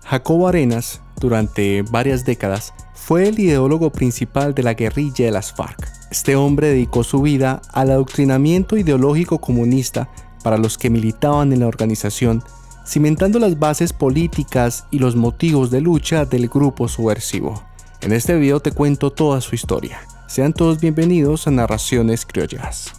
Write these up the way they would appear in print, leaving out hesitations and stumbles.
Jacobo Arenas, durante varias décadas, fue el ideólogo principal de la guerrilla de las FARC. Este hombre dedicó su vida al adoctrinamiento ideológico comunista para los que militaban en la organización, cimentando las bases políticas y los motivos de lucha del grupo subversivo. En este video te cuento toda su historia. Sean todos bienvenidos a Narraciones Criollas.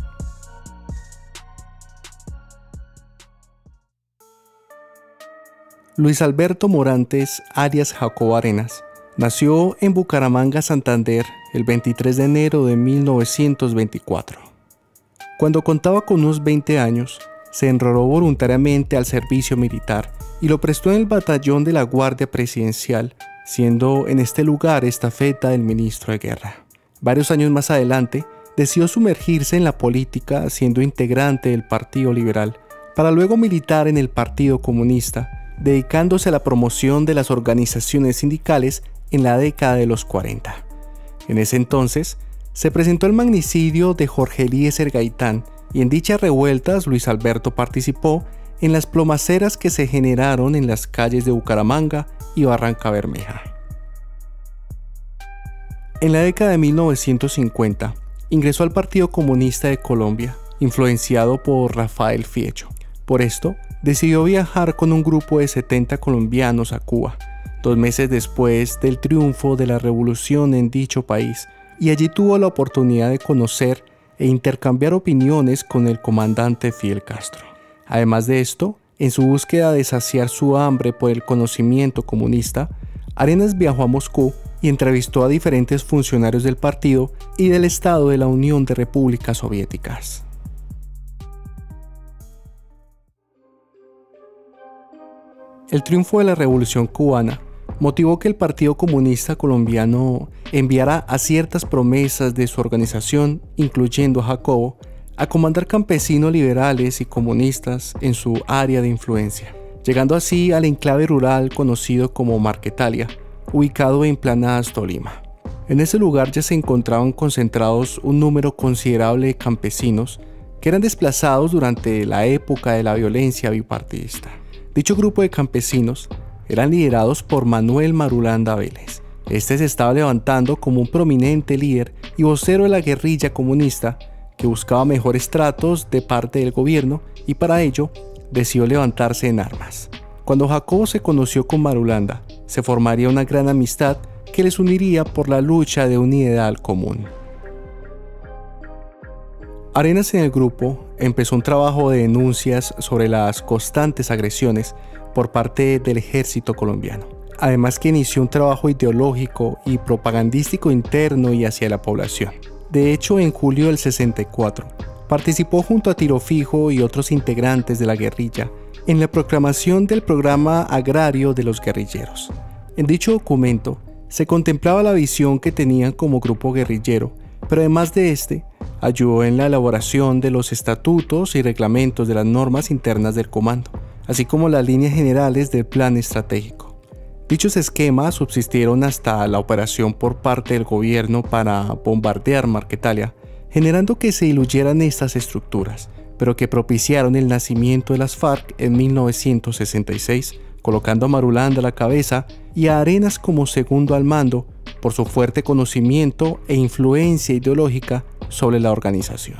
Luis Alberto Morantes, alias Jacobo Arenas, nació en Bucaramanga, Santander, el 23 de enero de 1924. Cuando contaba con unos 20 años, se enroló voluntariamente al servicio militar y lo prestó en el batallón de la Guardia Presidencial, siendo en este lugar estafeta del ministro de Guerra. Varios años más adelante, decidió sumergirse en la política siendo integrante del Partido Liberal, para luego militar en el Partido Comunista, dedicándose a la promoción de las organizaciones sindicales en la década de los 40. En ese entonces, se presentó el magnicidio de Jorge Eliezer Gaitán, y en dichas revueltas Luis Alberto participó en las plomaceras que se generaron en las calles de Bucaramanga y Barrancabermeja. En la década de 1950, ingresó al Partido Comunista de Colombia, influenciado por Rafael Fiello. Por esto, decidió viajar con un grupo de 70 colombianos a Cuba, 2 meses después del triunfo de la revolución en dicho país, y allí tuvo la oportunidad de conocer e intercambiar opiniones con el comandante Fidel Castro. Además de esto, en su búsqueda de saciar su hambre por el conocimiento comunista, Arenas viajó a Moscú y entrevistó a diferentes funcionarios del partido y del Estado de la Unión de Repúblicas Soviéticas. El triunfo de la Revolución Cubana motivó que el Partido Comunista Colombiano enviara a ciertas promesas de su organización, incluyendo a Jacobo, a comandar campesinos liberales y comunistas en su área de influencia, llegando así al enclave rural conocido como Marquetalia, ubicado en Planadas, Tolima. En ese lugar ya se encontraban concentrados un número considerable de campesinos que eran desplazados durante la época de la violencia bipartidista. Dicho grupo de campesinos eran liderados por Manuel Marulanda Vélez. Este se estaba levantando como un prominente líder y vocero de la guerrilla comunista que buscaba mejores tratos de parte del gobierno y para ello decidió levantarse en armas. Cuando Jacobo se conoció con Marulanda, se formaría una gran amistad que les uniría por la lucha de un ideal común. Arenas en el grupo empezó un trabajo de denuncias sobre las constantes agresiones por parte del ejército colombiano. Además que inició un trabajo ideológico y propagandístico interno y hacia la población. De hecho, en julio del 64, participó junto a Tiro Fijo y otros integrantes de la guerrilla en la proclamación del Programa Agrario de los Guerrilleros. En dicho documento se contemplaba la visión que tenían como grupo guerrillero, pero además de este, ayudó en la elaboración de los estatutos y reglamentos de las normas internas del comando, así como las líneas generales del plan estratégico. Dichos esquemas subsistieron hasta la operación por parte del gobierno para bombardear Marquetalia, generando que se diluyeran estas estructuras, pero que propiciaron el nacimiento de las FARC en 1966, colocando a Marulanda a la cabeza y a Arenas como segundo al mando por su fuerte conocimiento e influencia ideológica sobre la organización.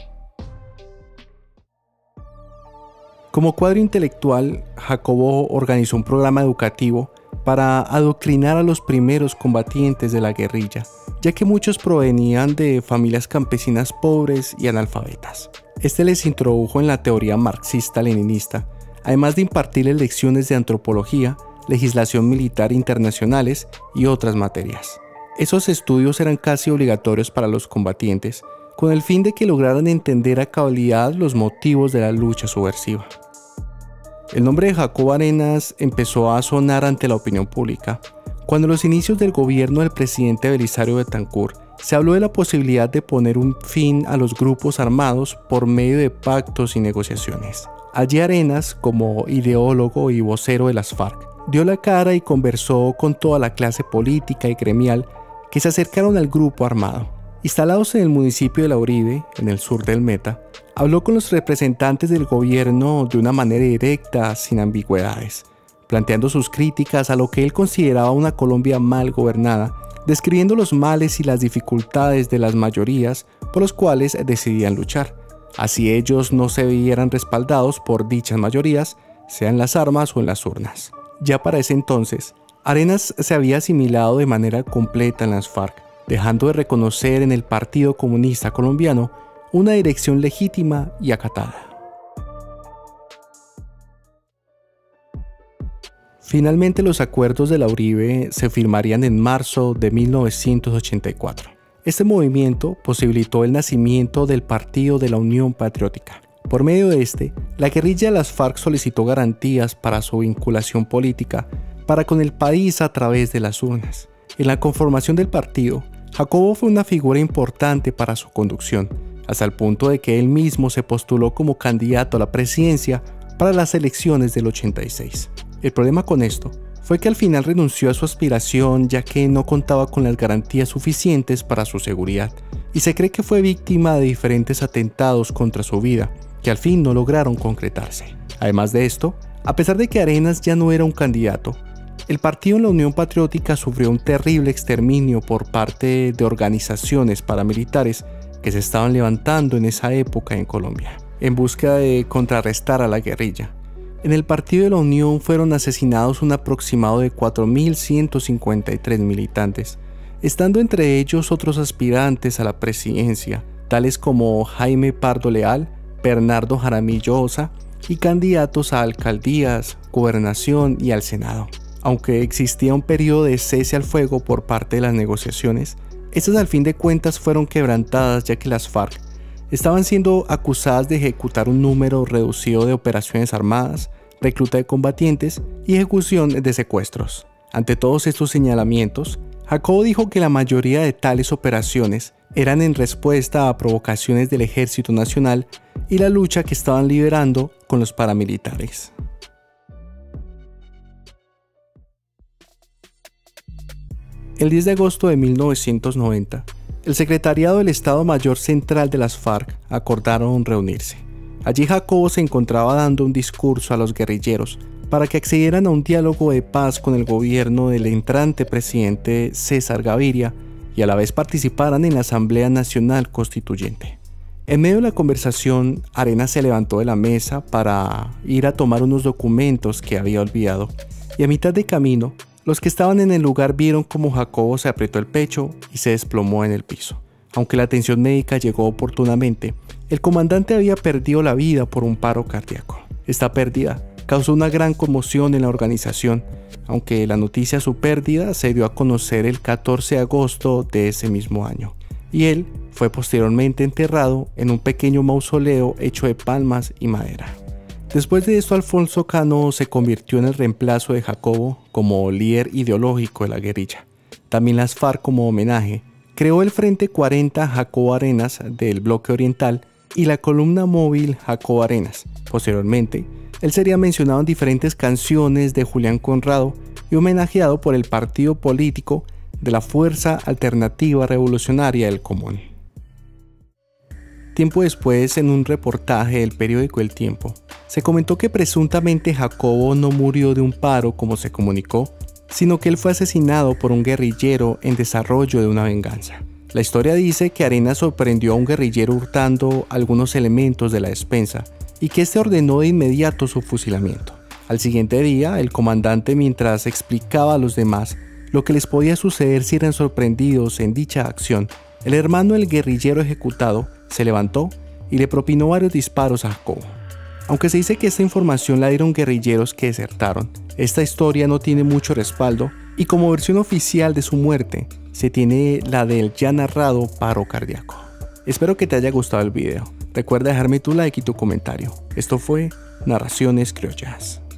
Como cuadro intelectual, Jacobo organizó un programa educativo para adoctrinar a los primeros combatientes de la guerrilla, ya que muchos provenían de familias campesinas pobres y analfabetas. Este les introdujo en la teoría marxista-leninista, además de impartirles lecciones de antropología, legislación militar internacionales y otras materias. Esos estudios eran casi obligatorios para los combatientes, con el fin de que lograran entender a cabalidad los motivos de la lucha subversiva. El nombre de Jacobo Arenas empezó a sonar ante la opinión pública, cuando en los inicios del gobierno del presidente Belisario Betancur se habló de la posibilidad de poner un fin a los grupos armados por medio de pactos y negociaciones. Allí Arenas, como ideólogo y vocero de las FARC, dio la cara y conversó con toda la clase política y gremial que se acercaron al grupo armado. Instalados en el municipio de La Uribe, en el sur del Meta, habló con los representantes del gobierno de una manera directa, sin ambigüedades, planteando sus críticas a lo que él consideraba una Colombia mal gobernada, describiendo los males y las dificultades de las mayorías por los cuales decidían luchar. Así ellos no se vieran respaldados por dichas mayorías, sea en las armas o en las urnas. Ya para ese entonces, Arenas se había asimilado de manera completa en las FARC, dejando de reconocer en el Partido Comunista Colombiano una dirección legítima y acatada. Finalmente los acuerdos de la Uribe se firmarían en marzo de 1984. Este movimiento posibilitó el nacimiento del Partido de la Unión Patriótica. Por medio de este, la guerrilla de las FARC solicitó garantías para su vinculación política para con el país a través de las urnas. En la conformación del partido, Jacobo fue una figura importante para su conducción, hasta el punto de que él mismo se postuló como candidato a la presidencia para las elecciones del 86. El problema con esto fue que al final renunció a su aspiración ya que no contaba con las garantías suficientes para su seguridad, y se cree que fue víctima de diferentes atentados contra su vida, que al fin no lograron concretarse. Además de esto, a pesar de que Arenas ya no era un candidato, el partido en la Unión Patriótica sufrió un terrible exterminio por parte de organizaciones paramilitares que se estaban levantando en esa época en Colombia, en busca de contrarrestar a la guerrilla. En el Partido de la Unión fueron asesinados un aproximado de 4.153 militantes, estando entre ellos otros aspirantes a la presidencia, tales como Jaime Pardo Leal, Bernardo Jaramillo Osa, y candidatos a alcaldías, gobernación y al Senado. Aunque existía un periodo de cese al fuego por parte de las negociaciones, estas al fin de cuentas fueron quebrantadas ya que las FARC estaban siendo acusadas de ejecutar un número reducido de operaciones armadas, recluta de combatientes y ejecución de secuestros. Ante todos estos señalamientos, Jacobo dijo que la mayoría de tales operaciones eran en respuesta a provocaciones del Ejército Nacional y la lucha que estaban liderando con los paramilitares. El 10 de agosto de 1990, el Secretariado del Estado Mayor Central de las FARC acordaron reunirse. Allí Jacobo se encontraba dando un discurso a los guerrilleros para que accedieran a un diálogo de paz con el gobierno del entrante presidente César Gaviria y a la vez participaran en la Asamblea Nacional Constituyente. En medio de la conversación, Arenas se levantó de la mesa para ir a tomar unos documentos que había olvidado, y a mitad de camino, los que estaban en el lugar vieron cómo Jacobo se apretó el pecho y se desplomó en el piso. Aunque la atención médica llegó oportunamente, el comandante había perdido la vida por un paro cardíaco. Esta pérdida causó una gran conmoción en la organización, aunque la noticia de su pérdida se dio a conocer el 14 de agosto de ese mismo año, y él fue posteriormente enterrado en un pequeño mausoleo hecho de palmas y madera. Después de esto, Alfonso Cano se convirtió en el reemplazo de Jacobo como líder ideológico de la guerrilla. También las FARC, como homenaje, creó el Frente 40 Jacobo Arenas del Bloque Oriental y la columna móvil Jacobo Arenas. Posteriormente, él sería mencionado en diferentes canciones de Julián Conrado y homenajeado por el partido político de la Fuerza Alternativa Revolucionaria del Común. Tiempo después, en un reportaje del periódico El Tiempo, se comentó que presuntamente Jacobo no murió de un paro como se comunicó, sino que él fue asesinado por un guerrillero en desarrollo de una venganza. La historia dice que Arenas sorprendió a un guerrillero hurtando algunos elementos de la despensa y que este ordenó de inmediato su fusilamiento. Al siguiente día, el comandante, mientras explicaba a los demás lo que les podía suceder si eran sorprendidos en dicha acción, el hermano del guerrillero ejecutado se levantó y le propinó varios disparos a Jacobo. Aunque se dice que esta información la dieron guerrilleros que desertaron, esta historia no tiene mucho respaldo y como versión oficial de su muerte se tiene la del ya narrado paro cardíaco. Espero que te haya gustado el video. Recuerda dejarme tu like y tu comentario. Esto fue Narraciones Criollas.